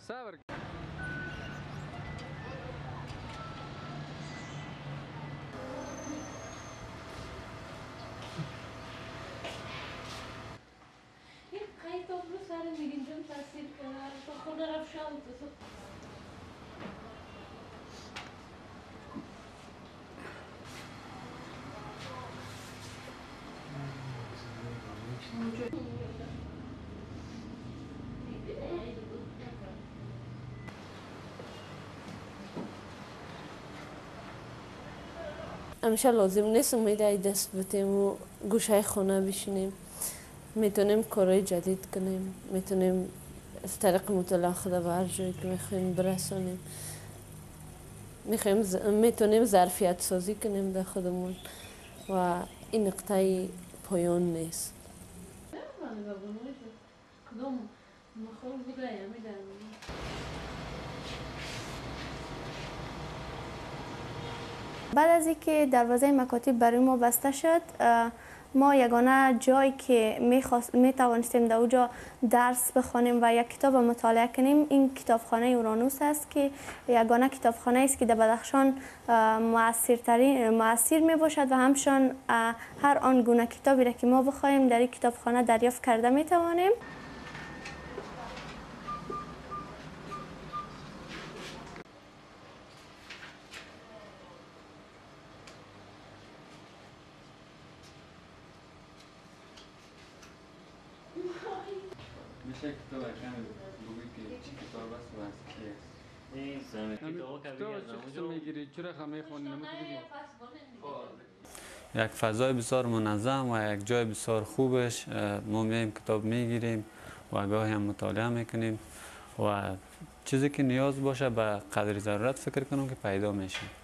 صبر. این قید رو سر میگیم جون تاثیر کنار تو خود رفت شام تو همیشه لازم نیست امیده دست بتیم و گوشه خونه بشینیم. میتونیم کارهای جدید کنیم، میتونیم از طریق مطالعه خود به هر جایی که میخوایم برسونیم. میتونیم ظرفیت سازی کنیم در خودمون و این نقطه پایان نیست. بعد از اینکه دروازه مکاتب برای ما بسته شد، ما یگانه جایی که می توانستیم در اونجا درس بخوانیم و یک کتاب مطالعه کنیم این کتابخانه اورانوس است که یگانه کتابخانه است که در بدخشان مؤثر می باشد و همچنین هر آن گونه کتابی را که ما بخواهیم در این کتابخانه دریافت کرده می توانیم. میشه کتاب کمی بگوی که چی کتاب است و از کی است؟ این زمین کتاب که بگی از اونجا میگیری چرا خمی خونی یک فضای بسیار منظم و یک جای بسیار خوبش ما میایم کتاب میگیریم و گاهی هم مطالعه میکنیم و چیزی که نیاز باشه به قدر ضرورت فکر کنم که پیدا میشه.